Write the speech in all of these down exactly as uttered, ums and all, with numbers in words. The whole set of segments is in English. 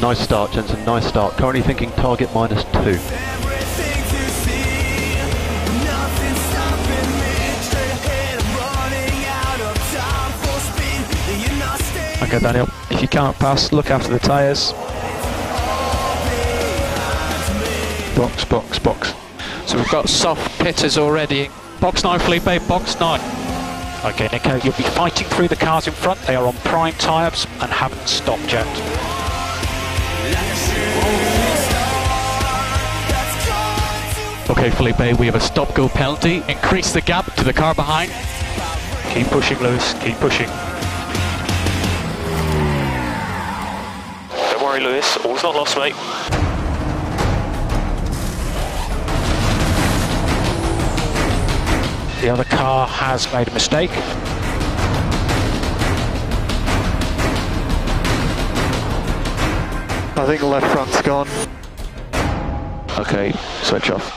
Nice start, Jensen, nice start. Currently thinking target minus two. Okay, Daniel, if you can't pass, look after the tyres. Box, box, box. So we've got soft pitters already. Box nine, Felipe, box nine. Okay, Nico, you'll be fighting through the cars in front. They are on prime tyres and haven't stopped yet. Okay, Felipe, we have a stop-go penalty. Increase the gap to the car behind. Keep pushing, Lewis, keep pushing. Don't worry, Lewis, all's not lost, mate. The other car has made a mistake. I think the left front's gone. Okay, switch off.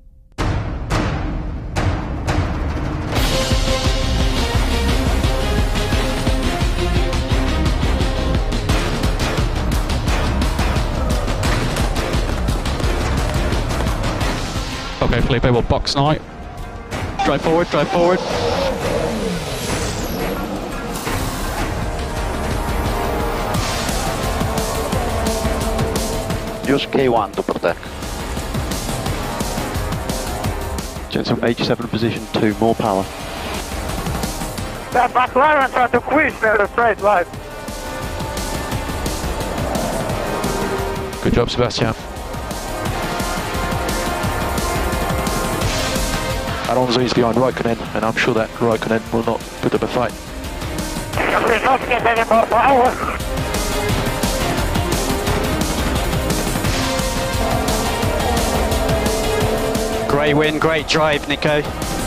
Okay, Felipe, we'll box now. Drive forward, drive forward. Use K one to protect. Jensen, eighty-seven position two, more power. That McLaren tried to squeeze there the straight line. Good job, Sebastian. Alonso is behind Raikkonen, and I'm sure that Raikkonen will not put up a fight. We're not getting any more power. Great win, great drive, Nico.